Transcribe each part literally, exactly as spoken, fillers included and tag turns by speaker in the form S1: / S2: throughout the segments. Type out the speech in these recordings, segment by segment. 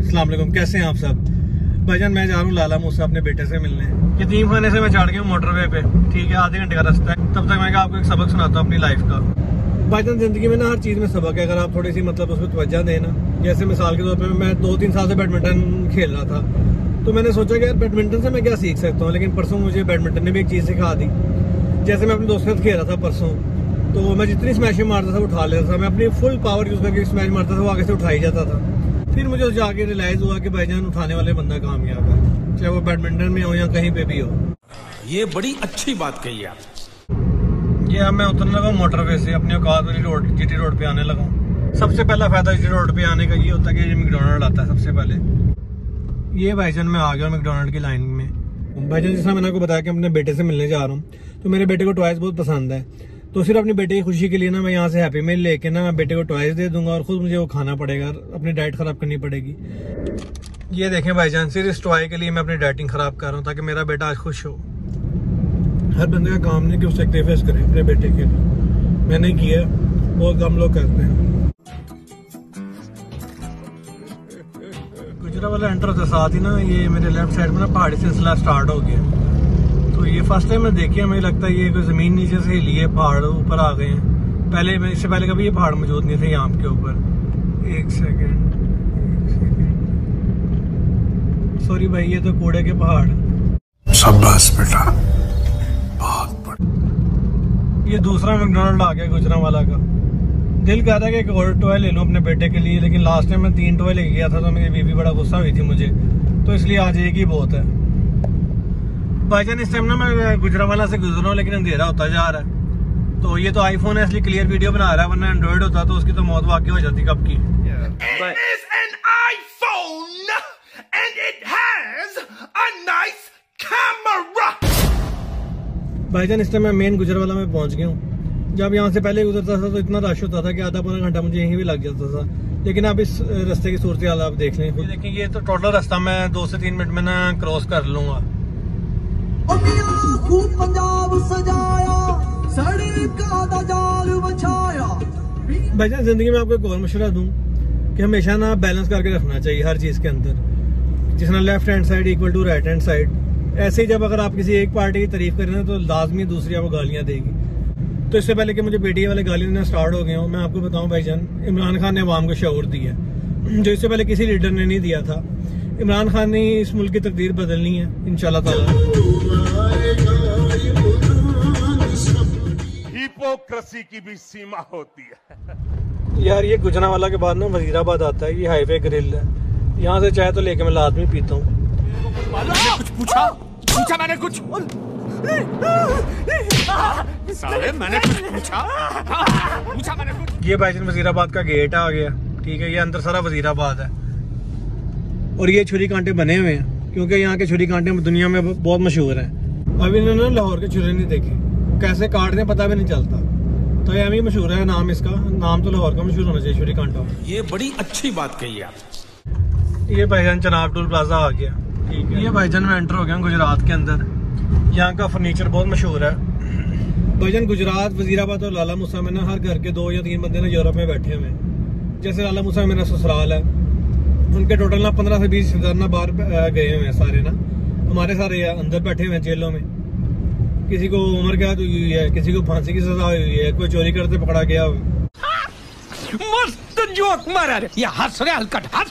S1: अस्सलाम वालेकुम, कैसे हैं आप सब? भाईजान मैं जा रहा हूँ लाला मूसा अपने बेटे से मिलने। यतीम खाने से मैं चढ़ गया हूँ मोटरवे पे, ठीक है, आधे घंटे का रास्ता है। तब तक मैं आपको एक सबक सुनाता हूँ अपनी लाइफ का। भाईजान जिंदगी में ना हर चीज़ में सबक है, अगर आप थोड़ी सी मतलब उसमें तवज्जो दें ना। जैसे मिसाल के तौर पर मैं दो तीन साल से बैडमिंटन खेल रहा था, तो मैंने सोचा कि यार बैडमिंटन से मैं क्या सीख सकता हूँ। लेकिन परसों मुझे बैडमिंटन ने भी एक चीज़ सिखा दी। जैसे मैं अपने दोस्त के साथ खेल रहा था परसों, तो मैं जितनी स्मैशें मारता था उठा लेता था। मैं अपनी फुल पावर यूज़ करके स्मैश मारता था, वो आगे से उठाई जाता था। फिर मुझे जाके रियलाइज़ हुआ कि भाईजान उठाने वाले बंदा कामयाब है, चाहे वो बैडमिंटन में हो या कहीं पे भी हो।
S2: ये बड़ी अच्छी बात कही आप।
S1: ये अब मैं उतरने लगा मोटरवे से, अपने औकात वाली रोड जीटी रोड पे आने लगा हूँ। सबसे पहला फायदा जीटी रोड पे आने का ये होता है कि ये मैकडोनल्ड आता है सबसे पहले। ये भाईजान मैं आ गया मैकडोनल्ड की लाइन में। भाईजान जैसा मैंने आपको बताया कि अपने बेटे से मिलने जा रहा हूँ, तो मेरे बेटे को टॉयज बहुत पसंद है। तो सिर्फ अपनी बेटे की खुशी के लिए ना मैं यहाँ से हैप्पी मील लेके ना मैं बेटे को टॉयज दे दूंगा और खुद मुझे वो खाना पड़ेगा, अपनी डाइट खराब करनी पड़ेगी। ये देखें भाईजान, सिर्फ इस टॉय के लिए मैं अपनी डाइटिंग खराब कर रहा हूँ ताकि मेरा बेटा आज खुश हो। हर बंदे का काम नहीं कि वो सेक्रीफाइस करे अपने बेटे के लिए। मैंने किया, बहुत कम लोग करते हैं। गुजरा वाला एंटर होता साथ ही ना ये मेरे लेफ्ट साइड में ना पहाड़ी सिलसिला स्टार्ट हो गया। तो ये फर्स्ट टाइम मैं देखी है, मुझे लगता है ये कोई जमीन नीचे से हिली है, पहाड़ ऊपर आ गए हैं। पहले मैं इससे पहले कभी ये पहाड़ मौजूद नहीं थे यहाँ के ऊपर। एक सेकेंड, सॉरी भाई, ये तो कूड़े के पहाड़।
S3: शाबाश बेटा, बहुत बढ़िया।
S1: ये दूसरा मैकडोनल्ड आ गया गुजरांवाला का। दिल कर रहा है कि एक और टॉय ले लूं अपने बेटे के लिए, लेकिन लास्ट टाइम मैं तीन टॉय लेके गया था तो मेरी बीवी बड़ा गुस्सा हुई थी मुझे, तो इसलिए आज एक ही बहुत है। भाईजान इस टाइम ना मैं गुजरांवाला से गुजर रहा हूँ, लेकिन अंधेरा होता जा रहा है। तो ये तो आईफोन है इसलिए क्लियर वीडियो बना रहा है, वरना एंड्रॉइड होता तो उसकी तो मौत वाकई हो जाती कब की। भाईजान इस टाइम मैं मेन गुजरांवाला में पहुंच गया हूँ। जब यहाँ से पहले गुजरता था तो इतना रश होता था कि आधा पौना घंटा मुझे यहीं भी लग जाता था। लेकिन अब इस रास्ते की सूरत हाल आप देख लें। ये देखें, ये तो टोटल रास्ता मैं दो से तीन मिनट में ना क्रॉस कर लूंगा। भाईजान जिंदगी में आपको एक और मशवरा दूं कि हमेशा ना बैलेंस करके रखना चाहिए हर चीज के अंदर। जिस तरह left hand side equal to right hand side, ऐसे ही जब अगर आप किसी एक पार्टी की तारीफ करें तो लाजमी दूसरी आपको गालियां देगी। तो इससे पहले कि मुझे बेटी वाले गालियां देना स्टार्ट हो गए हो, मैं आपको बताऊं भाईजान, इमरान खान ने अवाम को शऊर दिया जो इससे पहले किसी लीडर ने नहीं दिया था। इमरान खान ने इस मुल्क की तकदीर बदलनी है इंशाल्लाह ताला।
S4: हिपोक्रेसी की भी सीमा होती है
S1: यार। ये गुजरांवाला के बाद ना वजीराबाद आता है, ये हाईवे ग्रिल है। यहाँ से चाय तो लेके मैं लाजमी पीता हूँ।
S2: मैंने कुछ पूछा पूछा मैंने कुछ साले मैंने कुछ पूछा पूछा मैंने कुछ।
S1: ये भाईजान वजीराबाद का गेट आ गया, ठीक है। ये अंदर सारा वजीराबाद है और ये छुरी कांटे बने हुए हैं क्योंकि यहाँ के छुरी कांटे दुनिया में बहुत मशहूर हैं। अभी इन्होंने लाहौर के छुरे नहीं देखे, कैसे काटते पता भी नहीं चलता। तो ये अभी मशहूर है नाम इसका, नाम तो लाहौर का मशहूर होना चाहिए छुरी कांटा।
S2: ये बड़ी अच्छी बात कही आप।
S1: ये भाईजान चनाब टोल प्लाजा आ गया, ठीक है। ये भाईजान मैं एंटर हो गया गुजरात के अंदर। यहाँ का फर्नीचर बहुत मशहूर है भाईजान। गुजरात, वजीराबाद और लाला मूसा में ना हर घर के दो या तीन बंदे ना यूरोप में बैठे हुए हैं। जैसे लाला मूसा में मेरा ससुराल है, उनके टोटल ना पंद्रह से बीस हजार ना बाहर गए हुए हैं सारे ना। हमारे सारे अंदर बैठे हुए हैं जेलों में। किसी को उम्र कैद हुई है, किसी को फांसी की सजा हुई है, कोई चोरी करते पकड़ा गया हुआ।
S2: मस्त जोक मारा रे, ये हंस रहे हलकट हंस।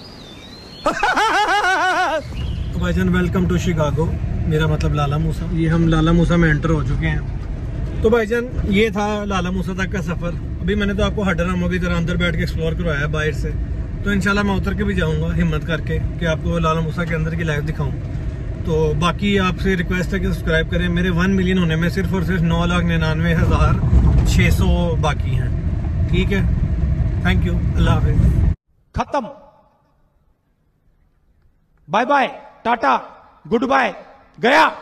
S1: तो भाईजान वेलकम टू शिकागो, मेरा मतलब लाला मूसा। ये हम लाला मूसा में एंटर हो चुके हैं। तो भाईजान ये था लाला मूसा तक का सफर। अभी मैंने तो आपको हडरामो की तरह अंदर बैठ के एक्सप्लोर करवाया बाहर से, तो इंशाल्लाह मैं उतर के भी जाऊंगा हिम्मत करके कि आपको लाला मूसा के अंदर की लाइफ दिखाऊं। तो बाकी आपसे रिक्वेस्ट है कि सब्सक्राइब करें। मेरे वन मिलियन होने में सिर्फ और सिर्फ नौ लाख निन्यानवे हजार छः सौ बाकी हैं, ठीक है। थैंक यू, अल्लाह हाफिज।
S2: खत्म, बाय बाय, टाटा, गुड बाय, गया।